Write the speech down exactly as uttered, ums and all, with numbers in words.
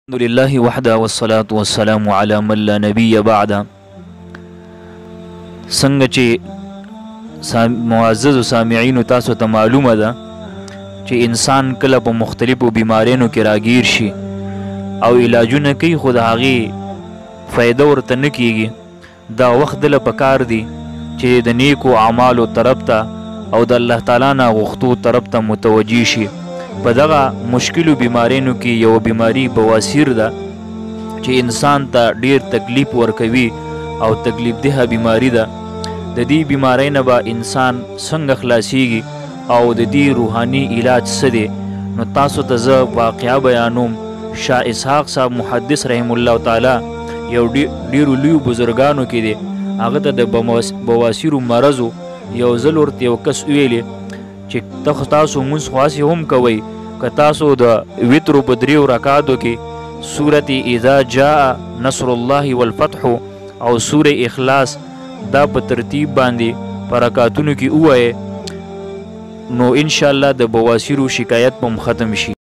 الحمد لله وحده والصلاة والسلام على من لا نبي بعده. څنګه چې معزز سامعین تاسو ته معلومه ده چې انسان کله په مختلفو بیماریانو کې راګیر شي او علاجونه کوي خو د هغې فایده ورته نه کیږي، دا وخت دله پکار دی چې د نیکو اعمالو طرف ته او د الله تعالی نه غوښتو طرف ته متوجه شي. په دغه مشکلو بیماریانو کې یو بیماری بواسیر ده چې انسان ته ډیر تکلیف ورکوي او تکلیف ده بیماری ده. د دې بیماری نه به انسان څنګه خلاصیږي او د دې روحاني علاج څه دی، نو تاسو ته زه واقعه بیانوم. شاه اسحاق صاحب محدث رحم الله تعالی یو ډیرو لویو بزرګانو کې دی، هغه ته د بواسیرو مرضو یو ځل ورته یو کس ویلې چې ته تاسو مونځ خاصې هم کوئ، که تاسو د وترو په دریو رکعاتو کې سورت اذا جاء نصر الله والفتح او سوره اخلاص دا په ترتیب باندې په رکعاتونو کې ووایې، نو انشاءالله د بواسیرو شکایت به هم ختم شي.